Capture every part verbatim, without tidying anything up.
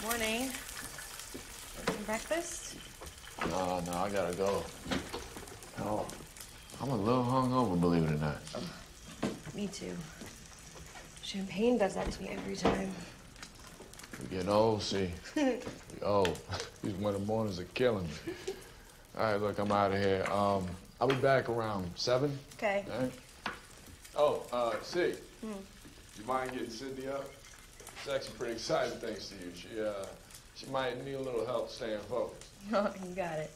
Morning. Some breakfast? No, no, I gotta go. No, I'm a little hungover, believe it or not. Me too. Champagne does that to me every time. We're getting old, see. We old. These winter mornings are killing me. All right, look, I'm out of here. Um, I'll be back around seven. Okay. All right? Oh, uh, see. Hmm. You mind getting Sydney up? It's actually pretty exciting thanks to you. She, uh, she might need a little help staying focused. Oh, you got it.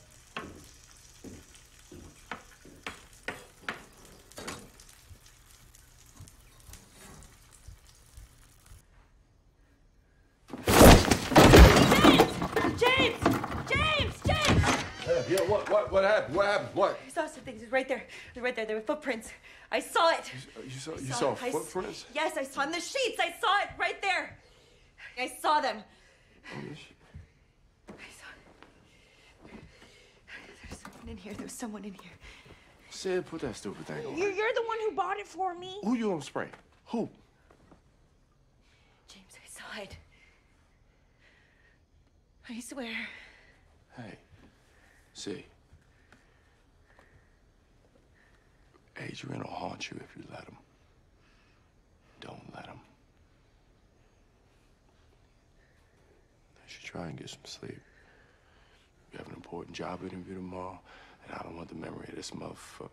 James! James! James! Hey, yeah, what, what, what happened? What happened? What? I saw some things. It was right there. It was right there. There were footprints. I saw it. You, you saw, I you saw saw it. I s- footprints? Yes, I saw on the sheets. I saw it right there. I saw them. On the sheet? I saw it. There's someone in here. There was someone in here. Sid, put that stupid thing on. You're, you're the one who bought it for me. Who you gonna spray? Who? James, I saw it. I swear. Hey, see. Adrian will haunt you if you let him. Don't let him. You should try and get some sleep. You have an important job interview tomorrow, and I don't want the memory of this motherfucker.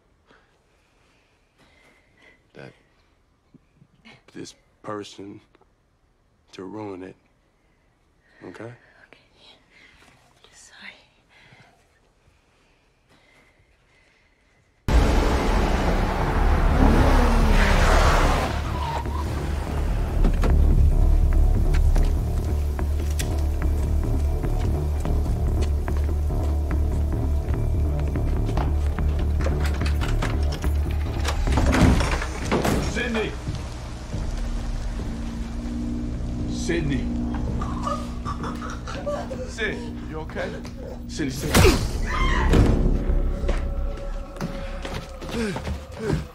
That. This person to ruin it. Okay? Okay. Sorry. Sydney! Sydney! Sid, you okay? Sydney, Sydney.